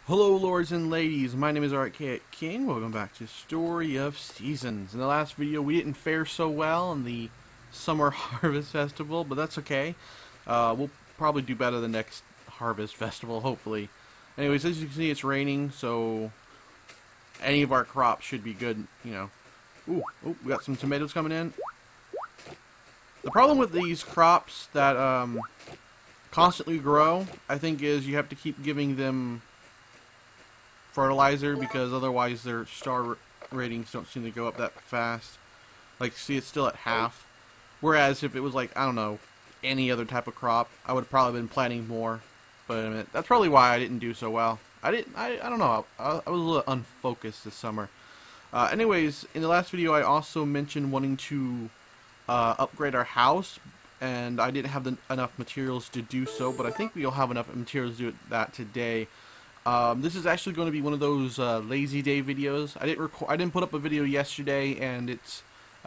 Hello lords and ladies, my name is Archaic King. Welcome back to Story of Seasons. In the last video we didn't fare so well in the Summer Harvest Festival, but that's okay. We'll probably do better the next Harvest Festival, hopefully. Anyways, as you can see it's raining, so any of our crops should be good, you know. Ooh, we got some tomatoes coming in. The problem with these crops that constantly grow, I think, is you have to keep giving them fertilizer, because otherwise their star ratings don't seem to go up that fast. Like, see, it's still at half. Whereas if it was like, I don't know, any other type of crop, I would have probably been planting more. But that's probably why I didn't do so well. I don't know, I was a little unfocused this summer. Anyways, in the last video I also mentioned wanting to upgrade our house, and I didn't have enough materials to do so, but I think we'll have enough materials to do that today. This is actually going to be one of those lazy day videos. I didn't put up a video yesterday, and it's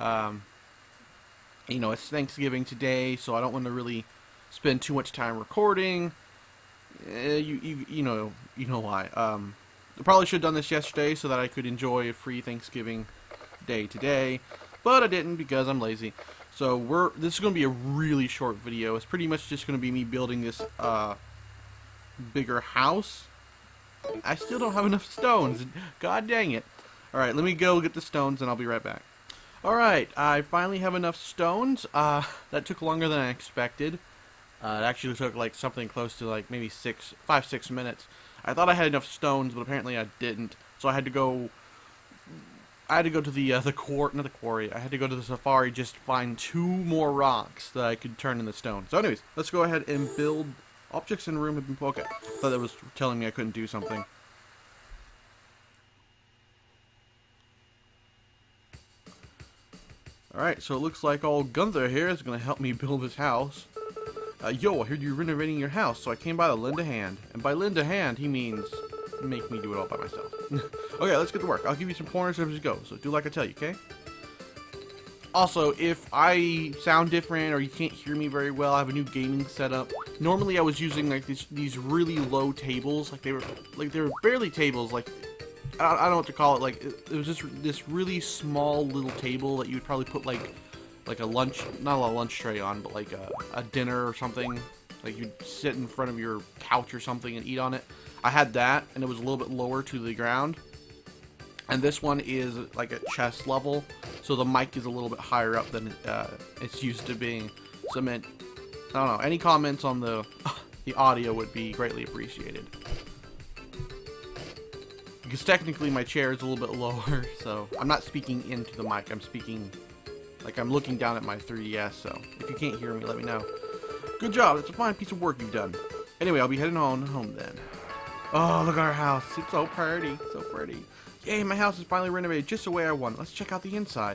you know, it's Thanksgiving today, so I don't want to really spend too much time recording. You know why. I probably should have done this yesterday so that I could enjoy a free Thanksgiving day today, but I didn't because I'm lazy. So this is going to be a really short video. It's pretty much just going to be me building this bigger house. I still don't have enough stones. God dang it. Alright, let me go get the stones and I'll be right back. Alright, I finally have enough stones. That took longer than I expected. It actually took like something close to like maybe 5-6 minutes. I thought I had enough stones, but apparently I didn't. So I had to go to the quarry. I had to go to the safari just to find 2 more rocks that I could turn into stone. So anyways, let's go ahead and build. Objects in the room have been... Okay, I thought that was telling me I couldn't do something. Alright, so it looks like old Gunther here is going to help me build this house. Yo, I heard you're renovating your house, so I came by to lend a hand. And by lend a hand, he means make me do it all by myself. Okay, let's get to work. I'll give you some pointers as we go, so do like I tell you, okay? Also, if I sound different or you can't hear me very well, I have a new gaming setup. Normally I was using like these really low tables, like they were barely tables, like I don't know what to call it. Like it was just this really small little table that you would probably put like a lunch, not a lunch tray on, but like a dinner or something. Like you'd sit in front of your couch or something and eat on it. I had that, and it was a little bit lower to the ground. And this one is like at chest level, so the mic is a little bit higher up than it's used to being. So I don't know, any comments on the audio would be greatly appreciated. Because technically my chair is a little bit lower, so I'm not speaking into the mic, I'm speaking, like I'm looking down at my 3DS, so if you can't hear me, let me know. Good job, it's a fine piece of work you've done. Anyway, I'll be heading home then. Oh, look at our house, it's so pretty, so pretty. Yay, my house is finally renovated just the way I want. Let's check out the inside.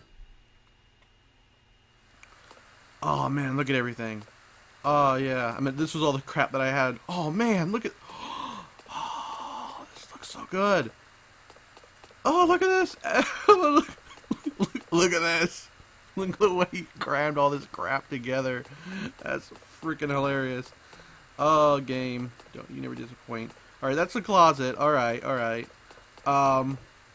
Oh man, look at everything. Oh yeah, I mean this was all the crap that I had. Oh man, look at... Oh, this looks so good. Oh, look at this. Look at this. Look at the way he crammed all this crap together. That's freaking hilarious. Oh, game. You never disappoint. Alright, that's the closet. Alright, alright. I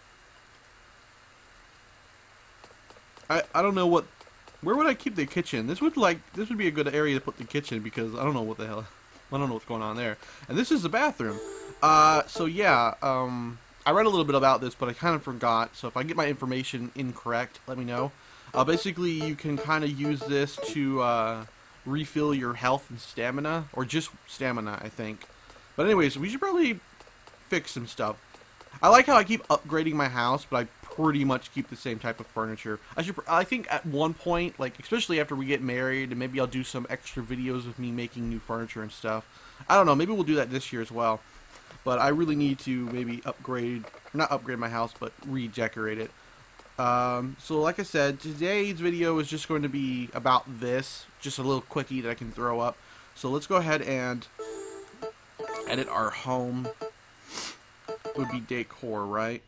don't know where would I keep the kitchen? This would be a good area to put the kitchen, because I don't know what the hell, I don't know what's going on there. And this is the bathroom. So yeah, I read a little bit about this, but I kind of forgot. So if I get my information incorrect, let me know. Basically you can kind of use this to, refill your health and stamina, or just stamina, I think. But anyways, we should probably fix some stuff. I like how I keep upgrading my house, but I pretty much keep the same type of furniture. I think at one point, like especially after we get married, and maybe I'll do some extra videos of me making new furniture and stuff. I don't know, maybe we'll do that this year as well. But I really need to maybe not upgrade my house, but redecorate it. So like I said, today's video is just going to be about this, just a little quickie that I can throw up. So let's go ahead and edit our home. Would be decor, right?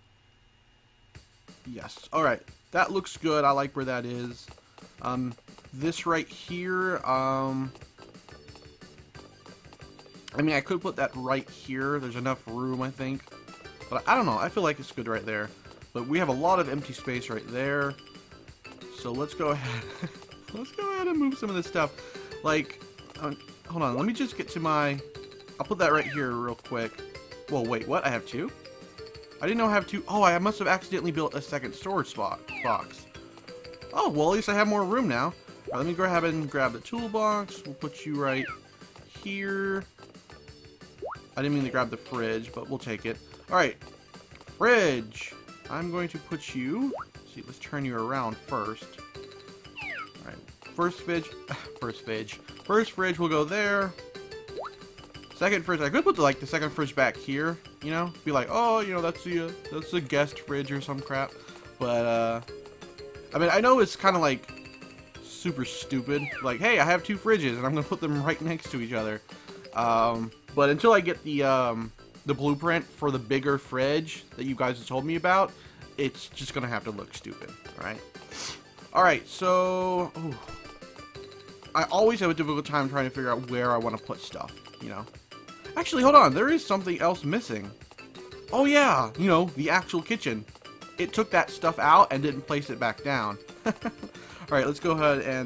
Yes. Alright. That looks good. I like where that is. This right here, I mean, I could put that right here. There's enough room, I think. But I don't know. I feel like it's good right there. But we have a lot of empty space right there. So let's go ahead. Let's go ahead and move some of this stuff. Like, hold on. Let me just get to my... I'll put that right here real quick. Whoa, wait. What? I have two? I didn't know I have two. Oh, I must have accidentally built a second storage box. Oh, well, at least I have more room now. All right, let me go ahead and grab the toolbox. We'll put you right here. I didn't mean to grab the fridge, but we'll take it. All right, fridge. I'm going to put you... See, let's turn you around first. All right, first fridge will go there. Second fridge, I could put the second fridge back here, you know? Be like, oh, you know, that's the guest fridge or some crap. But, I mean, I know it's kind of like super stupid. Like, hey, I have two fridges and I'm going to put them right next to each other. But until I get the blueprint for the bigger fridge that you guys have told me about, it's just going to have to look stupid, alright? Alright, so... Ooh, I always have a difficult time trying to figure out where I want to put stuff, you know? Actually, hold on. There is something else missing. Oh, yeah. You know, the actual kitchen. It took that stuff out and didn't place it back down. Alright, let's go ahead and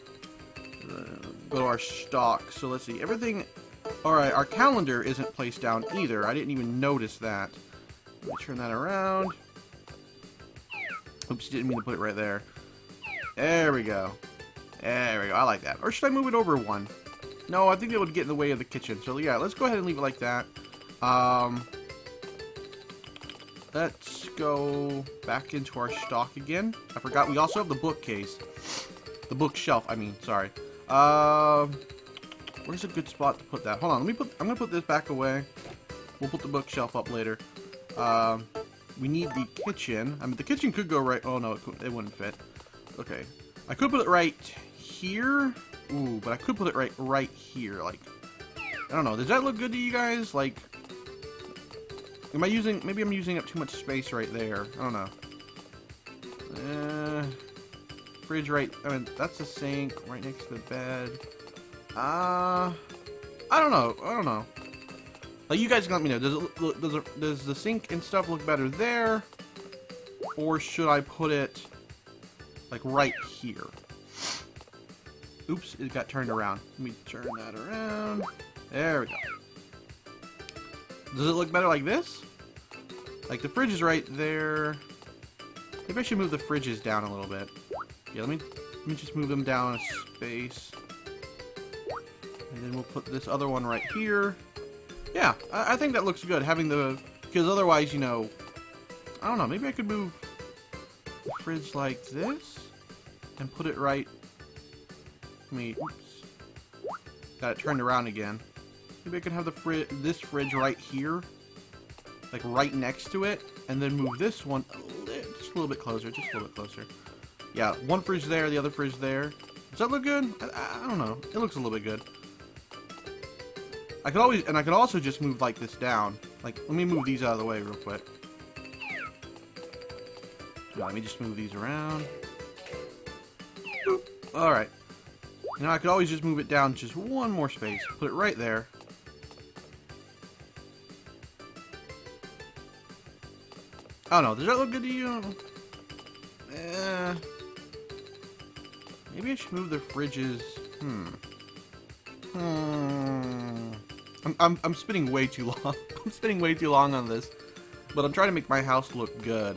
go to our stock. So, let's see. Everything... Alright, our calendar isn't placed down either. I didn't even notice that. Let me turn that around. Oops, didn't mean to put it right there. There we go. There we go. I like that. Or should I move it over one? No, I think it would get in the way of the kitchen. So, yeah, let's go ahead and leave it like that. Let's go back into our stock again. I forgot we also have the bookcase. The bookshelf, I mean, sorry. Where's a good spot to put that? Hold on, I'm gonna put this back away. We'll put the bookshelf up later. We need the kitchen. I mean, the kitchen could go right... Oh, no, it wouldn't fit. Okay. I could put it right here. Ooh, but I could put it right here. Like, I don't know. Does that look good to you guys? Like, am I using... Maybe I'm using up too much space right there. I don't know. Fridge right... I mean, that's the sink right next to the bed. I don't know. I don't know. Like, you guys can let me know. Does the sink and stuff look better there? Or should I put it, like, right here? Oops, it got turned around. Let me turn that around. There we go. Does it look better like this? Like, the fridge is right there. Maybe I should move the fridges down a little bit. Yeah, let me just move them down a space. And then we'll put this other one right here. Yeah, I think that looks good, having the... Because otherwise, you know... I don't know, maybe I could move the fridge like this. And put it right... Oops. Got it turned around again. Maybe I could have this fridge right here. Like, right next to it. And then move this one just a little bit closer. Just a little bit closer. Yeah, one fridge there, the other fridge there. Does that look good? I don't know. It looks a little bit good. I could also just move like this down. Like, let me move these out of the way real quick. Let me just move these around. Alright. You know, I could always just move it down just one more space. Put it right there. I don't know. Does that look good to you? Maybe I should move the fridges. I'm spinning way too long. I'm spinning way too long on this. But I'm trying to make my house look good.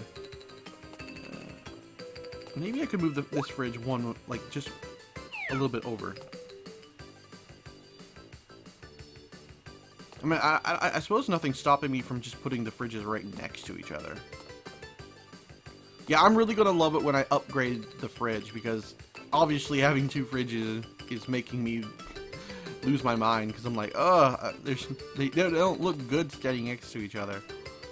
Maybe I could move this fridge one, like, just a little bit over. I mean, I suppose nothing's stopping me from just putting the fridges right next to each other. Yeah, I'm really gonna love it when I upgrade the fridge, because obviously having two fridges is making me lose my mind, because I'm like, they don't look good standing next to each other.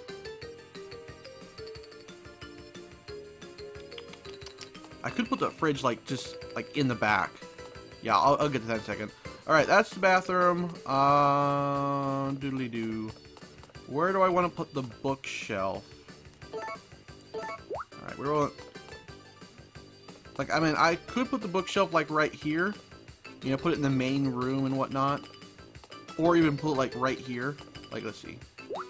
I could put the fridge, like, just, like, in the back. Yeah, I'll get to that in a second. Alright, that's the bathroom. Doodly-doo. Where do I want to put the bookshelf? Alright, where will... Like, I mean, I could put the bookshelf, like, right here. You know, put it in the main room and whatnot. Or even put it like right here. Like, let's see.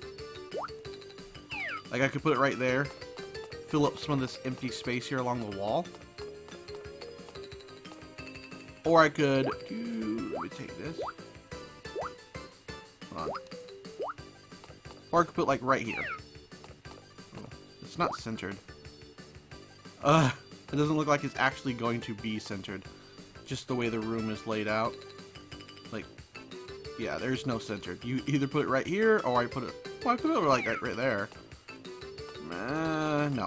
Like I could put it right there. Fill up some of this empty space here along the wall. Or I could do, let me take this. Hold on. Or I could put like right here. Oh, it's not centered. It doesn't look like it's actually going to be centered. Just the way the room is laid out. Like, yeah, there's no center. You either put it right here, or I put it, well, I put it like right there. No.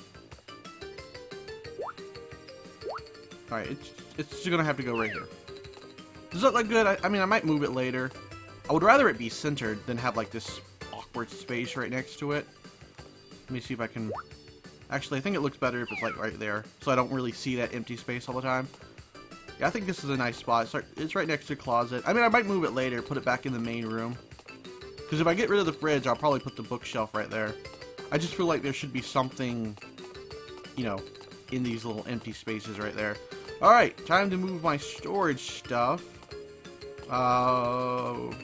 Alright, it's just gonna have to go right here. Does that look good? I mean, I might move it later. I would rather it be centered than have like this awkward space right next to it. Let me see if I can... Actually, I think it looks better if it's like right there, so I don't really see that empty space all the time. Yeah, I think this is a nice spot. It's right next to the closet. I mean, I might move it later, put it back in the main room. Because if I get rid of the fridge, I'll probably put the bookshelf right there. I just feel like there should be something, you know, in these little empty spaces right there. Alright, time to move my storage stuff. Alright,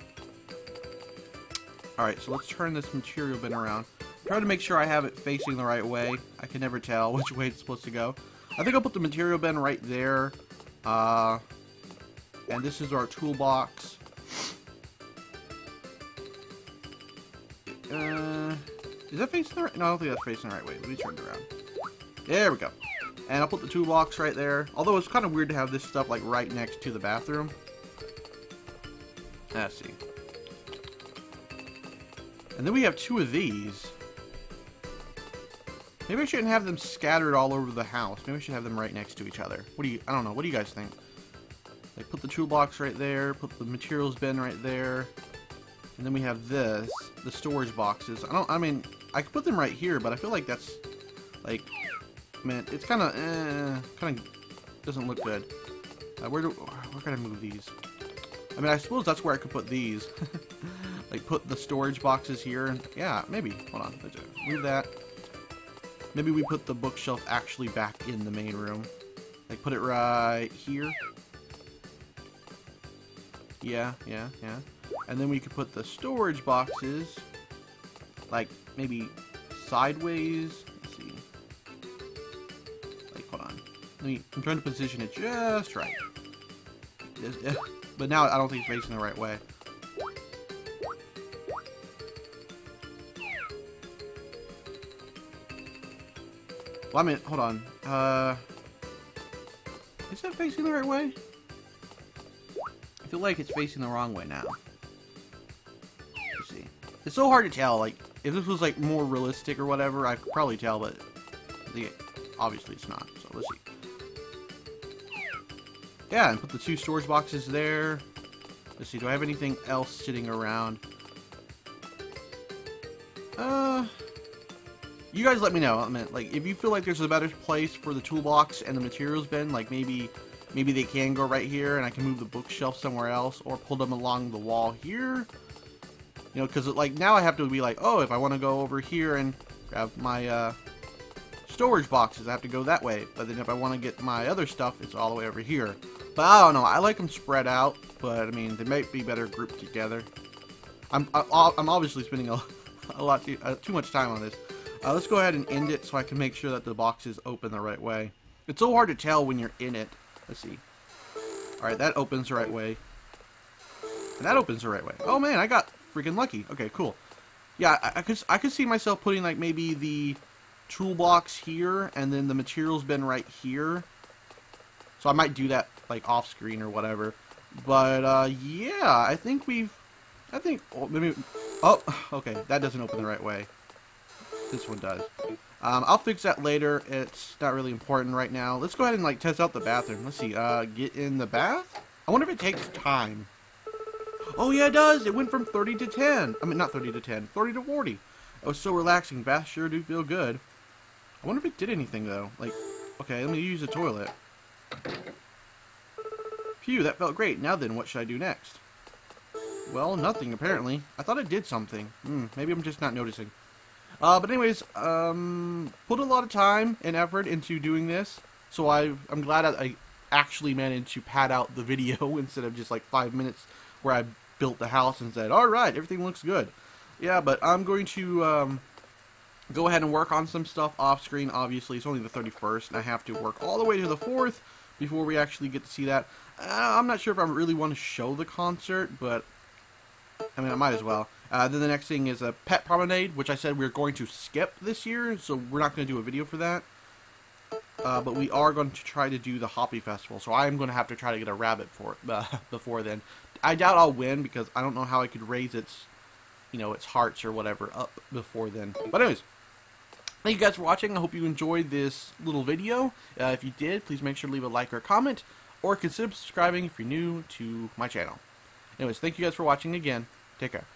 so let's turn this material bin around. Try to make sure I have it facing the right way. I can never tell which way it's supposed to go. I think I'll put the material bin right there. And this is our toolbox. Is that facing the right? No, I don't think that's facing the right way. Let me turn it around. There we go. And I'll put the toolbox right there. Although it's kind of weird to have this stuff like right next to the bathroom. Let's see. And then we have two of these. Maybe I shouldn't have them scattered all over the house. Maybe I should have them right next to each other. What do you, I don't know. What do you guys think? Like, put the toolbox right there. Put the materials bin right there. And then we have this. The storage boxes. I mean, I could put them right here, but I feel like that's, like, man, it's kind of doesn't look good. Where can I move these? I mean, I suppose that's where I could put these. Like, put the storage boxes here. And yeah, maybe. Hold on. Let's move that. Maybe we put the bookshelf actually back in the main room. Like, put it right here. Yeah. And then we could put the storage boxes, like, maybe sideways. Let's see. Like, hold on. I'm trying to position it just right. But now I don't think it's facing the right way. Well, I mean, hold on. Is that facing the right way? I feel like it's facing the wrong way now. Let's see. It's so hard to tell. Like, if this was like more realistic or whatever, I could probably tell, but obviously it's not. So let's see. Yeah, and put the two storage boxes there. Let's see. Do I have anything else sitting around? You guys let me know. I mean, like, if you feel like there's a better place for the toolbox and the materials bin, like maybe they can go right here and I can move the bookshelf somewhere else or pull them along the wall here. You know, because like now I have to be like, oh, if I want to go over here and grab my storage boxes, I have to go that way. But then if I want to get my other stuff, it's all the way over here. But I don't know. I like them spread out, but I mean, they might be better grouped together. I'm obviously spending a lot too much time on this. Let's go ahead and end it so I can make sure that the boxes open the right way. It's so hard to tell when you're in it. Let's see. Alright, that opens the right way. And that opens the right way. Oh man, I got freaking lucky. Okay, cool. Yeah, I could see myself putting like maybe the toolbox here and then the materials bin right here. So I might do that like off screen or whatever. But yeah, I think oh, maybe, oh, okay, that doesn't open the right way. This one does. I'll fix that later. It's not really important right now. Let's go ahead and like test out the bathroom. Let's see. Get in the bath. I wonder if it takes time. Oh yeah, it does. It went from 30 to 10. I mean, not 30 to 10. 30 to 40. It was so relaxing. Baths sure do feel good. I wonder if it did anything though. Like, okay, let me use the toilet. Phew, that felt great. Now then, what should I do next? Well, nothing apparently. I thought it did something. Maybe I'm just not noticing. But anyways, put a lot of time and effort into doing this, so I'm glad I actually managed to pad out the video instead of just like 5 minutes where I built the house and said, all right, everything looks good. Yeah, but I'm going to go ahead and work on some stuff off screen. Obviously, it's only the 31st, and I have to work all the way to the 4th before we actually get to see that. I'm not sure if I really want to show the concert, but I mean, I might as well. Then the next thing is a pet promenade, which I said we are going to skip this year, so we're not going to do a video for that. But we are going to try to do the Hoppy Festival, so I am going to have to try to get a rabbit for it before then. I doubt I'll win because I don't know how I could raise its, you know, its hearts or whatever up before then. But anyways, thank you guys for watching. I hope you enjoyed this little video. If you did, please make sure to leave a like or a comment, or consider subscribing if you're new to my channel. Anyways, thank you guys for watching again. Take care.